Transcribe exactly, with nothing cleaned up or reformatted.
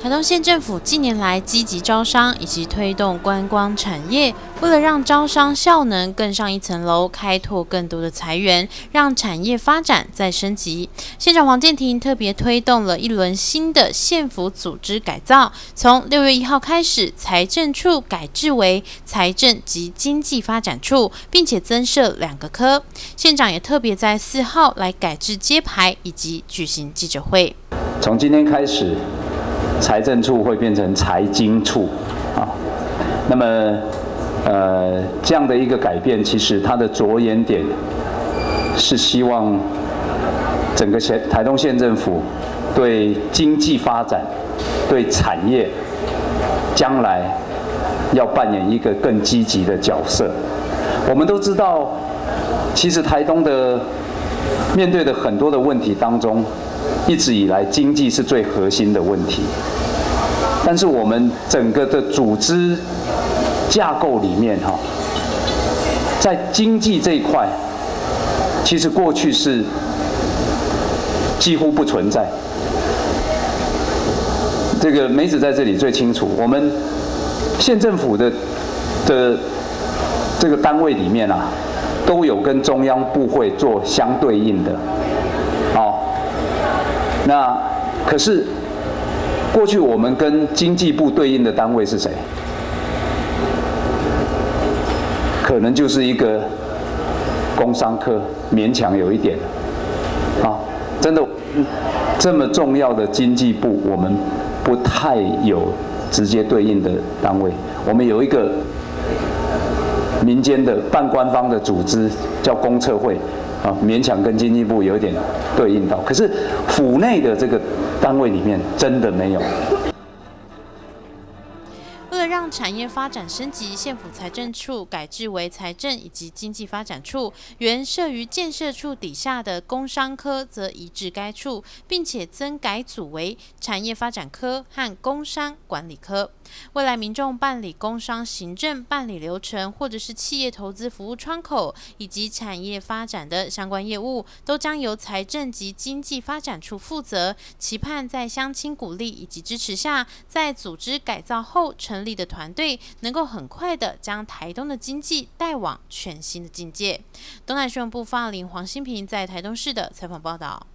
台东县政府近年来积极招商以及推动观光产业，为了让招商效能更上一层楼，开拓更多的财源，让产业发展再升级。县长黄健庭特别推动了一轮新的县府组织改造，从六月一号开始，财政处改制为财政及经济发展处，并且增设两个科。县长也特别在四号来改制揭牌以及举行记者会。 从今天开始，财政处会变成财经处啊。那么，呃，这样的一个改变，其实它的着眼点是希望整个台东县政府对经济发展、对产业将来要扮演一个更积极的角色。我们都知道，其实台东的面对的很多的问题当中，一直以来经济是最核心的问题。但是我们整个的组织架构里面，哈，在经济这一块，其实过去是几乎不存在。这个梅子在这里最清楚，我们县政府的的这个单位里面啊，都有跟中央部会做相对应的，哦，那可是。过去我们跟经济部对应的单位是谁？可能就是一个工商科，勉强有一点。啊，真的这么重要的经济部，我们不太有直接对应的单位。我们有一个民间的半官方的组织，叫公测会。啊，勉强跟经济部有一点对应到，可是府内的这个单位里面真的没有。 为了让产业发展升级，县府财政处改制为财政以及经济发展处，原设于建设处底下的工商科则移至该处，并且增改组为产业发展科和工商管理科。未来民众办理工商行政办理流程，或者是企业投资服务窗口以及产业发展的相关业务，都将由财政及经济发展处负责。期盼在乡亲鼓励以及支持下，在组织改造后成立的团队，能够很快的将台东的经济带往全新的境界。东南新闻部发言人黄新平在台东市的采访报道。